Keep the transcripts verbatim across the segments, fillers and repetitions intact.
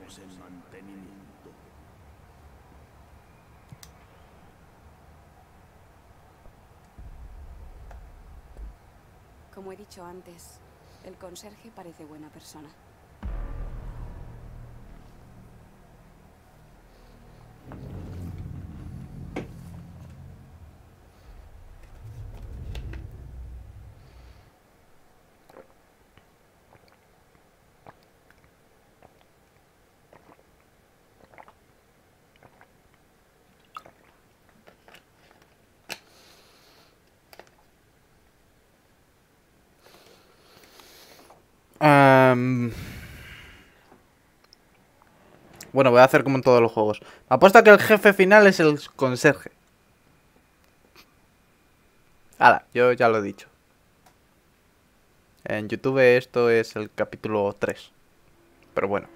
Estamos en mantenimiento. Como he dicho antes, el conserje parece buena persona. Um... Bueno, voy a hacer como en todos los juegos. Me apuesto a que el jefe final es el conserje. Hala, yo ya lo he dicho. En YouTube esto es el capítulo tres. Pero bueno.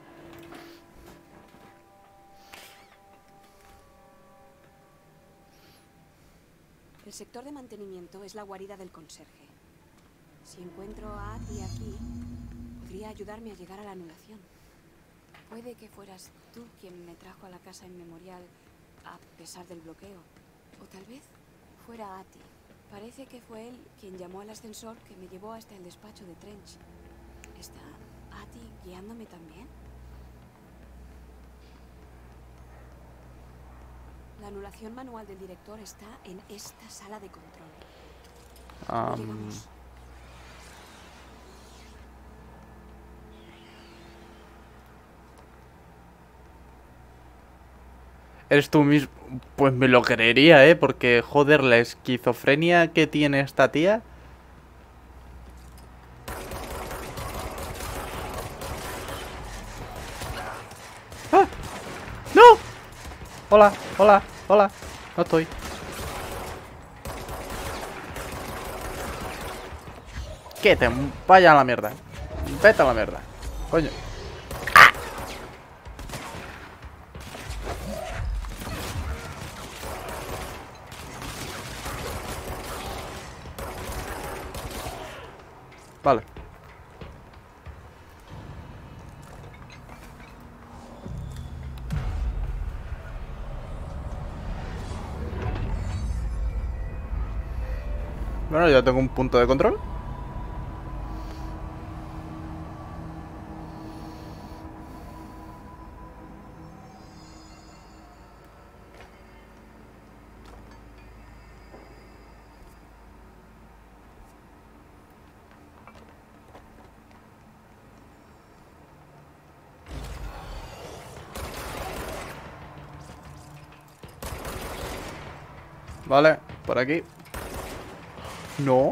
El sector de mantenimiento es la guarida del conserje. Si encuentro a Ati aquí, podría ayudarme a llegar a la anulación. Puede que fueras tú quien me trajo a la casa inmemorial a pesar del bloqueo. O tal vez fuera Ati. Parece que fue él quien llamó al ascensor que me llevó hasta el despacho de Trench. ¿Está Ati guiándome también? La anulación manual del director está en esta sala de control. ¿Cómo Um... llegamos? Eres tú mismo. Pues me lo creería, ¿eh? Porque, joder, la esquizofrenia que tiene esta tía. ¡Ah! ¡No! Hola, hola, hola. No estoy. ¿Qué te vaya a la mierda? Vete a la mierda. Coño. Vale. Bueno, ya tengo un punto de control. Vale, por aquí. No.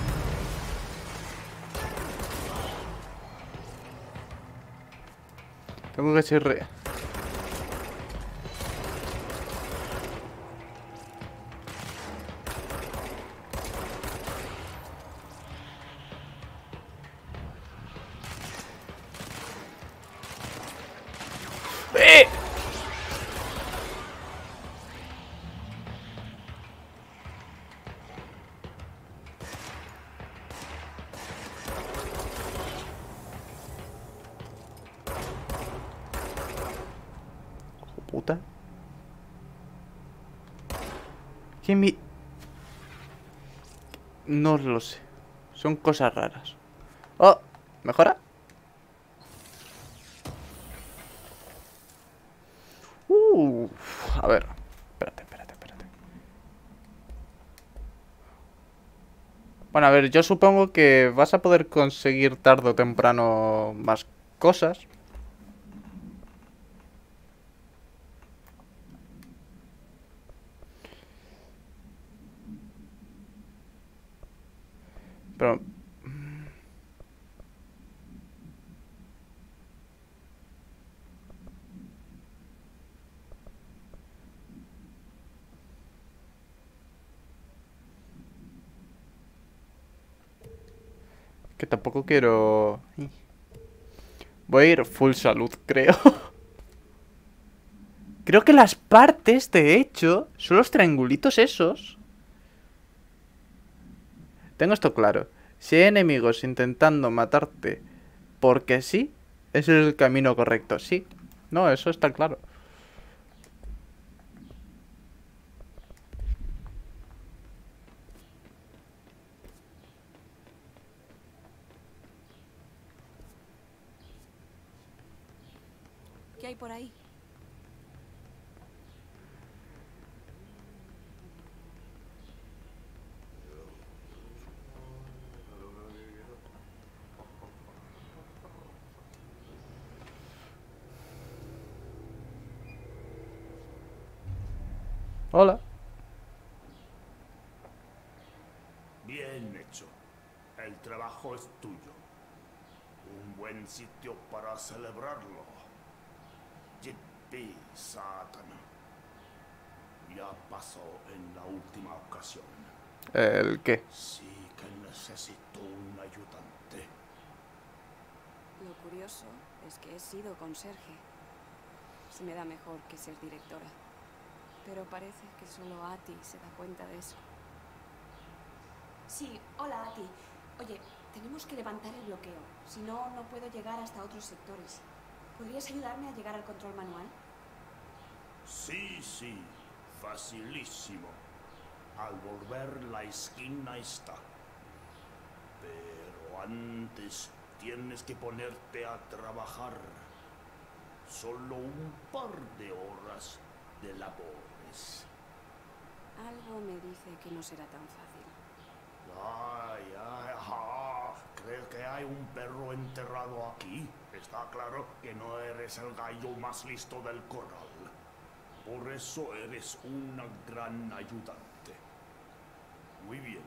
Tengo que chirriar. ¡Eh! Puta. ¿Qué mi...? No lo sé. Son cosas raras. Oh, ¿mejora? Uh, a ver. Espérate, espérate, espérate. Bueno, a ver, yo supongo que vas a poder conseguir tarde o temprano más cosas. Pero... que tampoco quiero... Voy a ir full salud, creo. Creo que las partes, de hecho, son los triangulitos esos. Tengo esto claro. Si hay enemigos intentando matarte porque sí, ese es el camino correcto. Sí, no, eso está claro. ¿Qué hay por ahí? Hola. Bien hecho. El trabajo es tuyo. Un buen sitio para celebrarlo. Yippee, Satana. Ya pasó en la última ocasión. ¿El qué? Sí que necesito un ayudante. Lo curioso es que he sido conserje. Se me da mejor que ser directora. Pero parece que solo Ati se da cuenta de eso. Sí, hola Ati. Oye, tenemos que levantar el bloqueo. Si no, no puedo llegar hasta otros sectores. ¿Podrías ayudarme a llegar al control manual? Sí, sí. Facilísimo. Al volver la esquina está. Pero antes tienes que ponerte a trabajar. Solo un par de horas de labores. Algo me dice que no será tan fácil. Ay, ay, ajá. ¿Crees que hay un perro enterrado aquí? Está claro que no eres el gallo más listo del corral. Por eso eres una gran ayudante. Muy bien.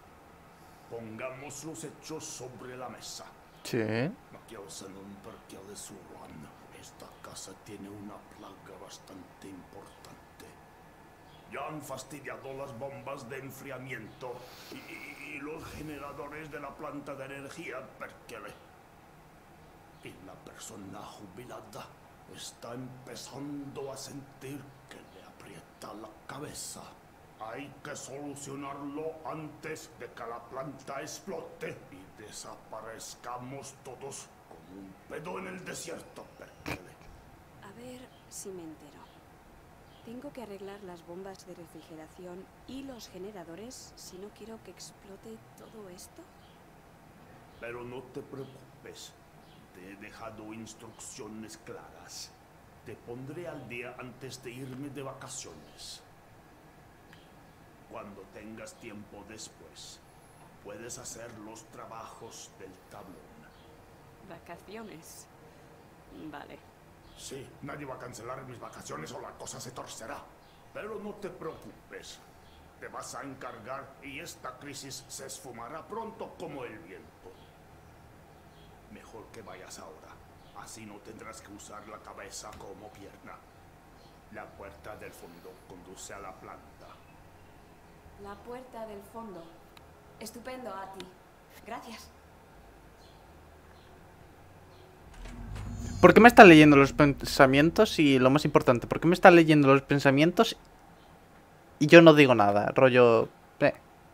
Pongamos los hechos sobre la mesa. Sí. No quiero ser un parque de Surran. Esta casa tiene una plaga bastante importante. Ya han fastidiado las bombas de enfriamiento y, y- y los generadores de la planta de energía, Perkele. Y la persona jubilada está empezando a sentir que le aprieta la cabeza. Hay que solucionarlo antes de que la planta explote y desaparezcamos todos como un pedo en el desierto, Perkele. A ver si me entero. Tengo que arreglar las bombas de refrigeración y los generadores si no quiero que explote todo esto. Pero no te preocupes. Te he dejado instrucciones claras. Te pondré al día antes de irme de vacaciones. Cuando tengas tiempo después, puedes hacer los trabajos del tablón. Vacaciones. Vale. Sí, nadie va a cancelar mis vacaciones o la cosa se torcerá. Pero no te preocupes. Te vas a encargar y esta crisis se esfumará pronto como el viento. Mejor que vayas ahora. Así no tendrás que usar la cabeza como pierna. La puerta del fondo conduce a la planta. La puerta del fondo. Estupendo, Ati. Gracias. ¿Por qué me está leyendo los pensamientos? Y lo más importante, ¿por qué me está leyendo los pensamientos y yo no digo nada? Rollo... Eh.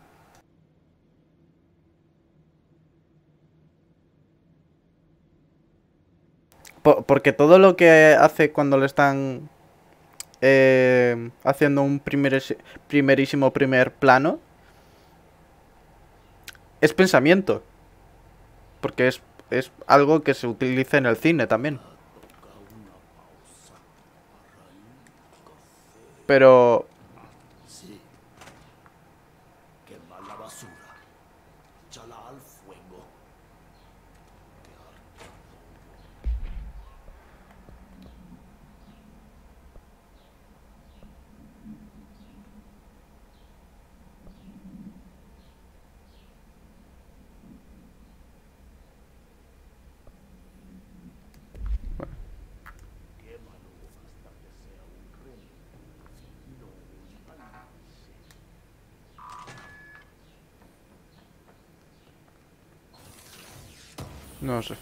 Po- porque todo lo que hace cuando le están eh, haciendo un primeris- primerísimo primer plano es pensamiento. Porque es, es algo que se utiliza en el cine también. Toca una pausa para el café. Pero... Sí. Quema la basura. Échala al fuego. Qué harto. Quémalo hasta que sea un rey. No un alce. No sé.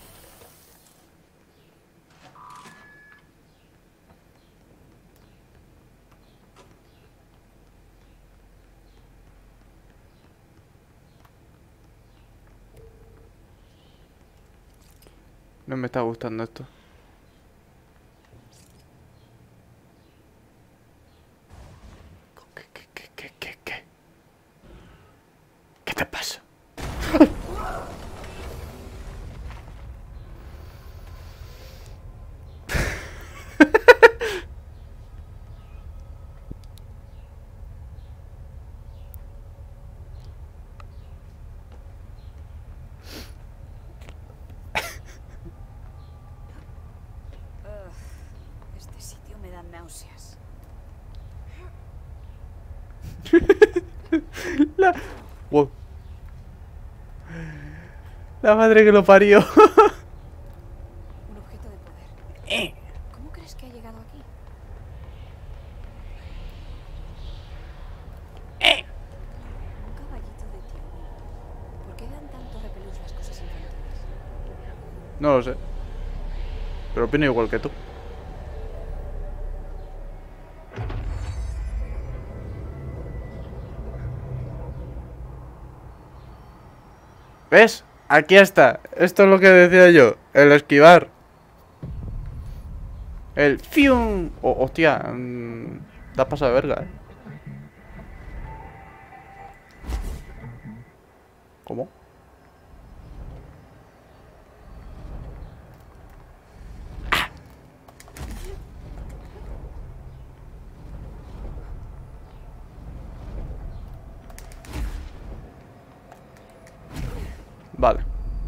No me está gustando esto. ¿Qué, qué, qué, qué, qué, qué? ¿Qué te pasa? Este sitio me da náuseas. La... Wow. La madre que lo parió. Un objeto de poder. Eh. ¿Cómo crees que ha llegado aquí? Eh. Un caballito de tiempo. ¿Por qué dan tanto repelús las cosas infantiles? No lo sé. Pero opino igual que tú. ¿Ves? Aquí está. Esto es lo que decía yo. El esquivar. El fium. Oh, hostia. Mmm, te has pasado de verga, eh. ¿Cómo? Vale.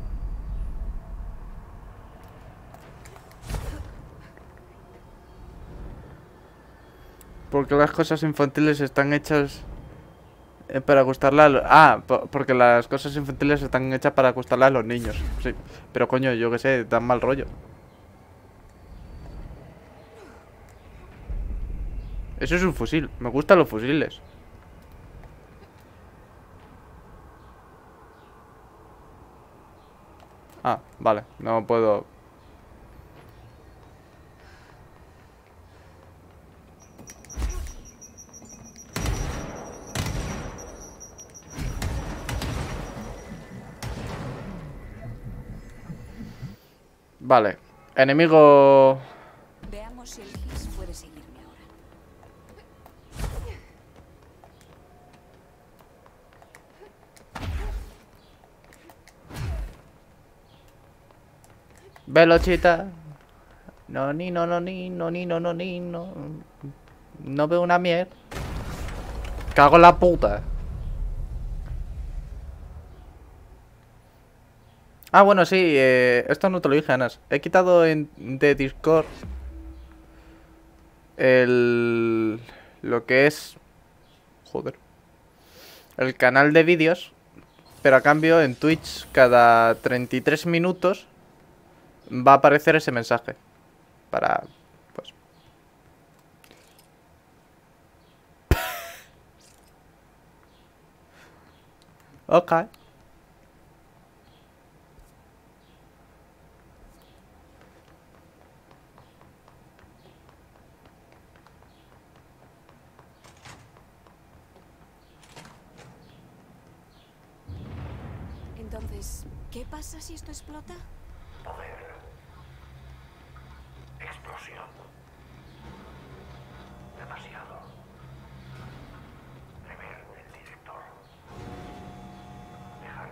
Porque las cosas infantiles están hechas eh, para gustarle a los... Ah, po- porque las cosas infantiles están hechas para gustarle a los niños. Sí. Pero coño, yo qué sé, dan mal rollo. Eso es un fusil. Me gustan los fusiles. Ah, vale. No puedo... Vale. Enemigo... Veamos si el Gis puede seguirme ahora. Velochita. No, ni, no, no, ni, no, ni, no, no, ni, no. No veo una mierda. Cago en la puta. Ah, bueno, sí, eh, esto no te lo dije, Anas. He quitado en, de Discord el... lo que es... Joder. El canal de vídeos. Pero a cambio en Twitch cada treinta y tres minutos va a aparecer ese mensaje. Para... pues... Ok. Entonces, ¿qué pasa si esto explota? Poder. Explosión. Demasiado. Rever el director. Dejar.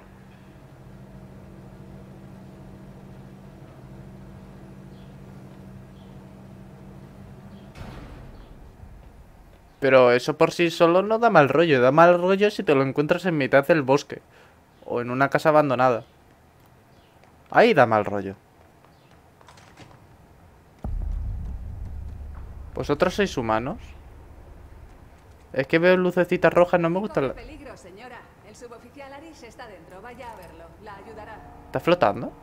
Pero eso por sí solo no da mal rollo. Da mal rollo si te lo encuentras en mitad del bosque. O en una casa abandonada. Ahí da mal rollo. ¿Vosotros sois humanos? Es que veo lucecitas rojas, no me gusta la... peligro, señora. El suboficial Aris está dentro. Vaya a verlo. La ayudará. ¿Está flotando?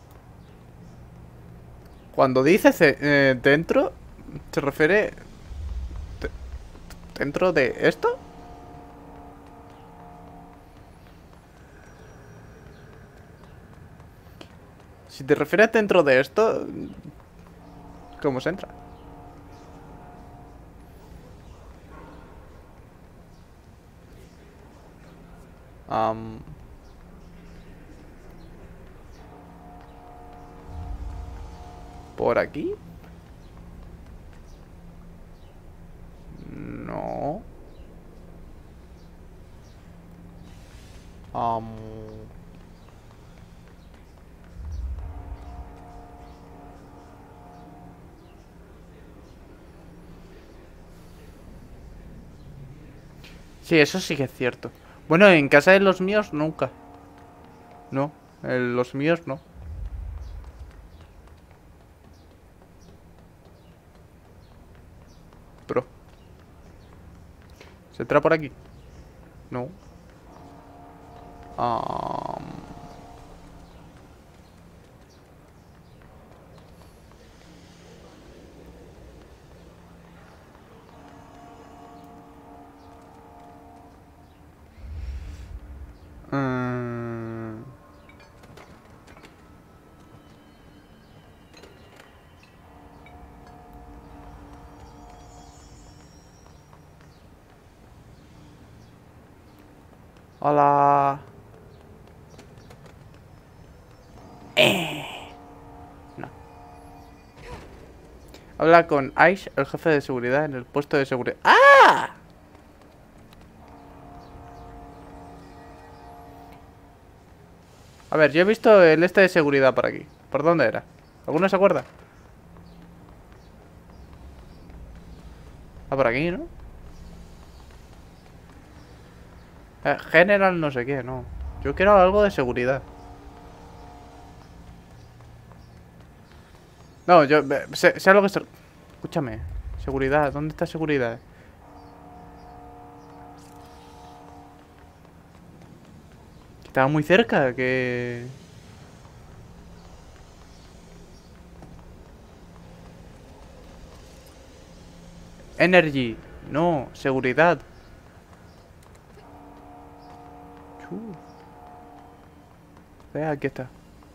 Cuando dice ce- eh, dentro, se refiere ¿Dentro de esto? Si te refieres dentro de esto, ¿cómo se entra? Um... ¿Por aquí? No. Um... Sí, eso sí que es cierto. Bueno, en casa de los míos nunca. No, en los míos no. Bro. ¿Se entra por aquí? No. Um... Mm. Hola. Eh. No. Habla con Ice, el jefe de seguridad en el puesto de seguridad. ¡Ah! A ver, yo he visto el este de seguridad por aquí. ¿Por dónde era? ¿Alguno se acuerda? Ah, por aquí, ¿no? Eh, General no sé qué, no. Yo quiero algo de seguridad. No, yo... eh, Sé, sé lo que... se- Escúchame. Seguridad, ¿dónde está seguridad? Estaba muy cerca, que... Energy. No, seguridad. Chu. Vea, aquí está.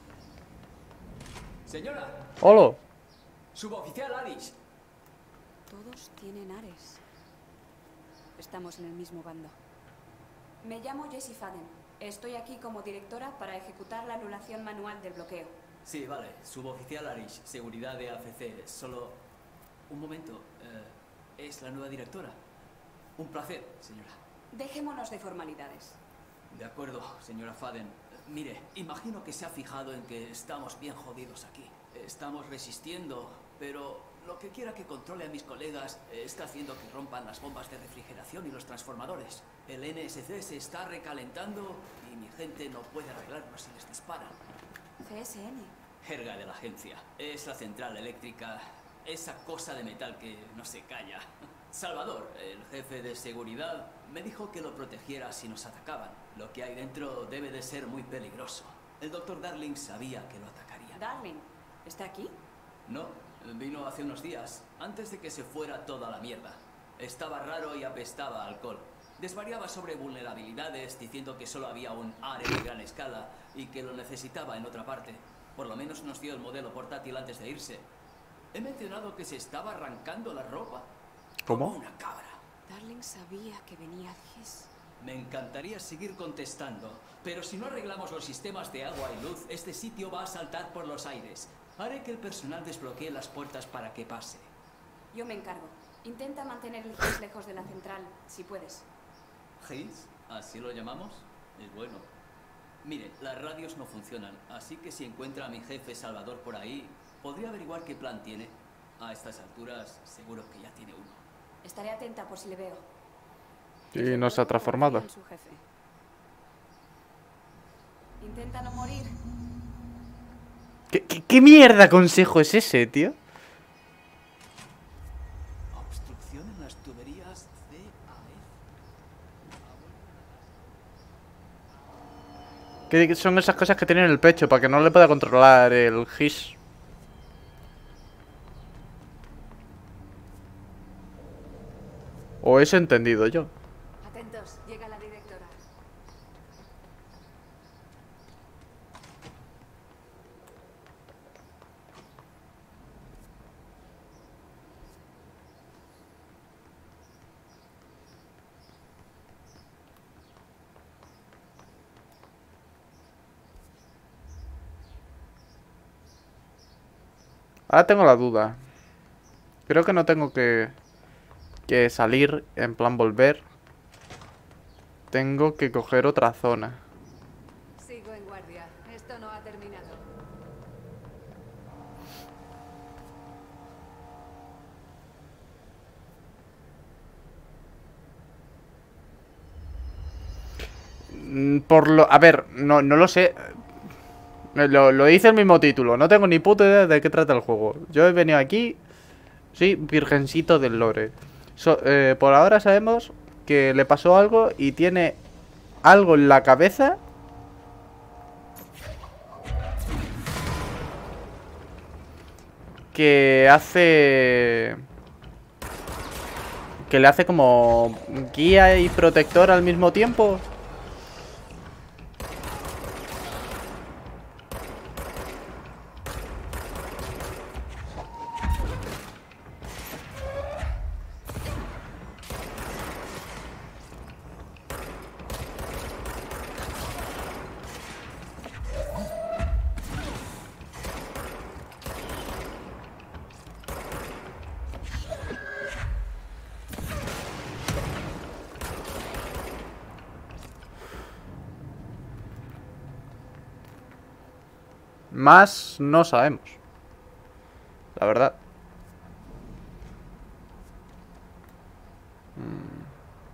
Señora, ¡Hola! suboficial Aris. Todos tienen Ares. Estamos en el mismo bando. Me llamo Jessie Faden. Estoy aquí como directora para ejecutar la anulación manual del bloqueo. Sí, vale. Suboficial Aris, seguridad de A F C. Solo un momento. Eh, es la nueva directora. Un placer, señora. Dejémonos de formalidades. De acuerdo, señora Faden. Mire, imagino que se ha fijado en que estamos bien jodidos aquí. Estamos resistiendo, pero lo que quiera que controle a mis colegas eh, está haciendo que rompan las bombas de refrigeración y los transformadores. El N S C se está recalentando y mi gente no puede arreglarlo si les disparan. C S N. Jerga de la agencia. Es la central eléctrica. Esa cosa de metal que no se calla. Salvador, el jefe de seguridad, me dijo que lo protegiera si nos atacaban. Lo que hay dentro debe de ser muy peligroso. El doctor Darling sabía que lo atacarían. Darling, ¿está aquí? No, vino hace unos días, antes de que se fuera toda la mierda. Estaba raro y apestaba a alcohol. Desvariaba sobre vulnerabilidades, diciendo que solo había un área de gran escala y que lo necesitaba en otra parte. Por lo menos nos dio el modelo portátil antes de irse. He mencionado que se estaba arrancando la ropa. ¿Cómo? Como una cabra. Darling sabía que venía Gis. Me encantaría seguir contestando, pero si no arreglamos los sistemas de agua y luz, este sitio va a saltar por los aires. Haré que el personal desbloquee las puertas para que pase. Yo me encargo. Intenta mantener el Gis lejos de la central, si puedes. ¿Gis? ¿Así lo llamamos? Es bueno. Mire, las radios no funcionan, así que si encuentra a mi jefe Salvador por ahí, podría averiguar qué plan tiene. A estas alturas, seguro que ya tiene uno. Estaré atenta por si le veo. Y no se ha transformado. Confía en su jefe. Intenta no morir. ¿Qué, qué, qué mierda consejo es ese, tío? Obstrucción en las tuberías C A F. ¿Qué son esas cosas que tiene en el pecho para que no le pueda controlar el Gis? O eso he entendido yo. Atentos, llega la directora. Ahora tengo la duda. Creo que no tengo que, que salir, en plan volver. Tengo que coger otra zona. Sigo en guardia. Esto no ha terminado. Mm, Por lo... A ver, no, no lo sé. Lo, lo dice el mismo título. No tengo ni puta idea de qué trata el juego. Yo he venido aquí... Sí, virgencito del lore. So- eh, por ahora sabemos que le pasó algo y tiene algo en la cabeza que hace... Que le hace como guía y protector al mismo tiempo. Más no sabemos. La verdad. Mm.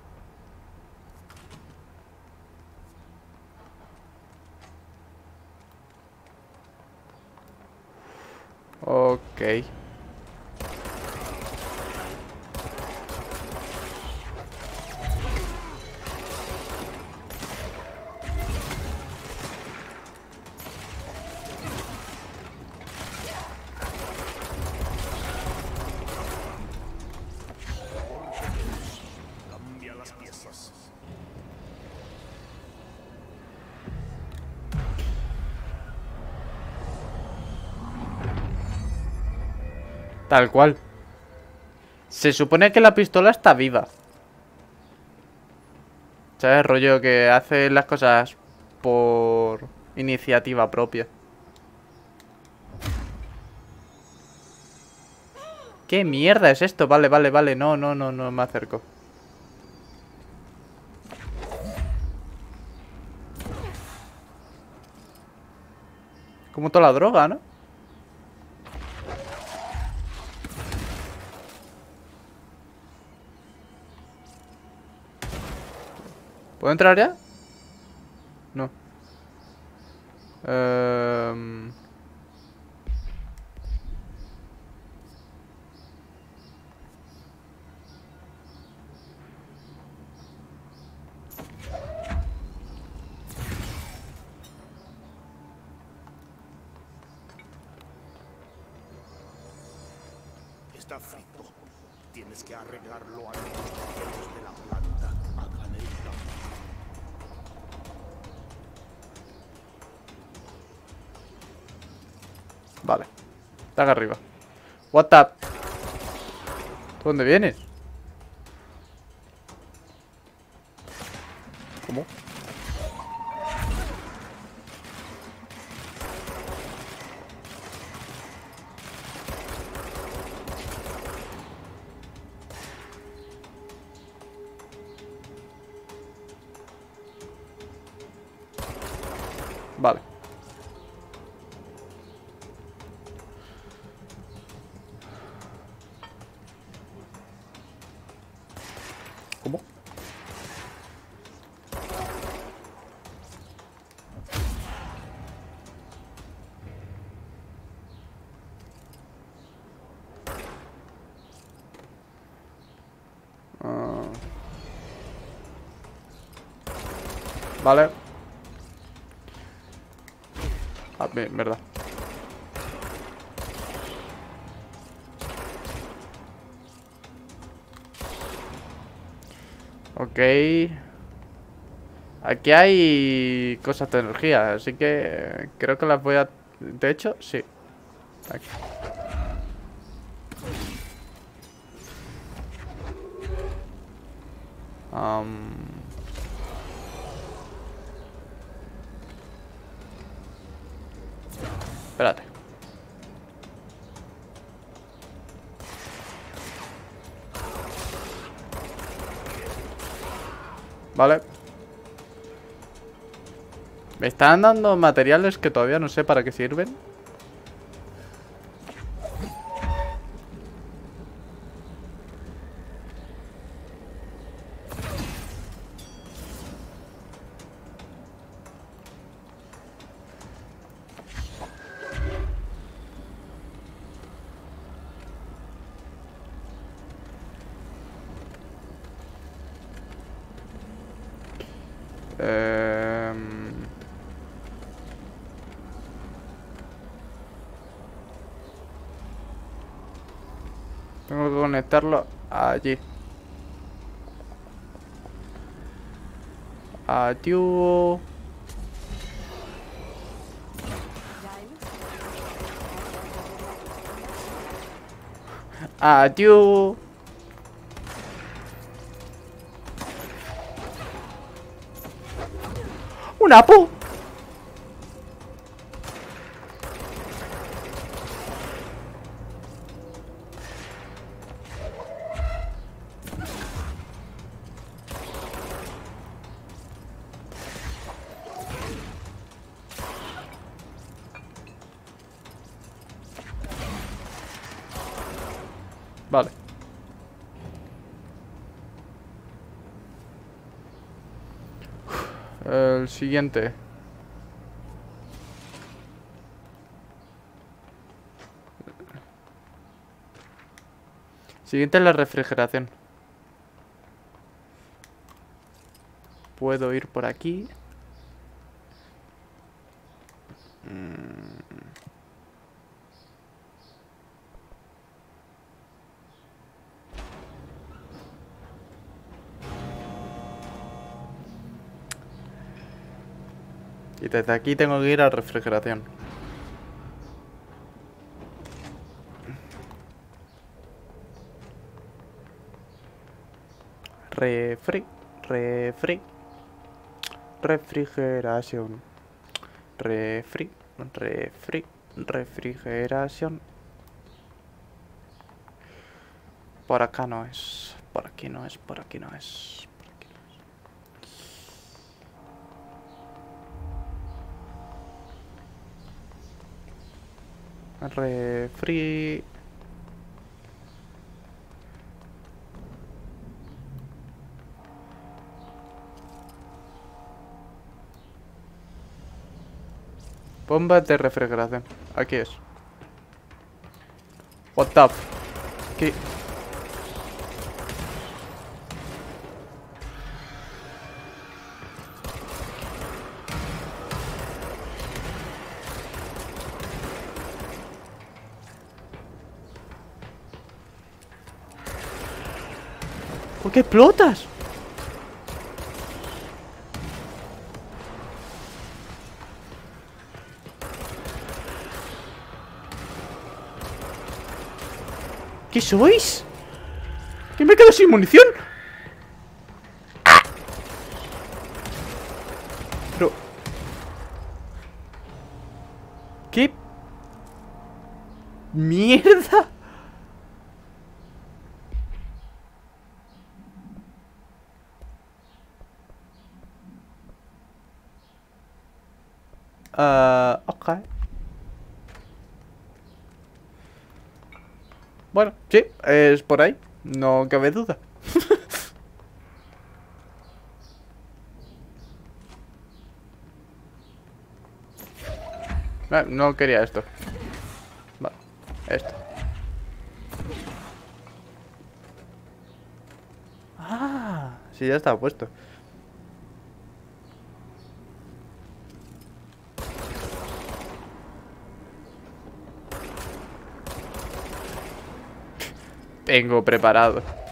Ok. Cambia las piezas. Tal cual. Se supone que la pistola está viva. ¿Sabes? Rollo que hace las cosas por iniciativa propia. ¿Qué mierda es esto? Vale, vale, vale. No, no, no, no me acerco. Como toda la droga, ¿no? ¿Puedo entrar ya? No. Ehm... Está frito. Tienes que arreglarlo antes de que los de la planta hagan el cambio. Vale. Está acá arriba. What up? ¿Tú dónde vienes? ¿Cómo? Vale. ¿Cómo? Ah. Vale. Ah, bien, verdad. Ok. Aquí hay cosas de energía, así que creo que las voy a... De hecho, sí. Aquí. Um... Espérate. Vale. Me están dando materiales que todavía no sé para qué sirven. Eh... Tengo que conectarlo allí. Adiós. Adiós. ¡Una pu! Vale. El siguiente. Siguiente es la refrigeración. Puedo ir por aquí. Mm. Y desde aquí tengo que ir a refrigeración. Refri, refri, refrigeración. Refri, refri, refrigeración. Por acá no es. Por aquí no es, por aquí no es. Refri. Bomba de refrigeración. Aquí es. What the f... ¿Qué? ¿Por qué explotas? ¿Qué sois? ¿Que me quedo sin munición? ¡Ah! Pero... ¿Qué? ¡Mierda! Uh, ok. Bueno, sí, es por ahí. No cabe duda. No, no quería esto. Vale, esto. Ah, sí, ya estaba puesto. Tengo preparado.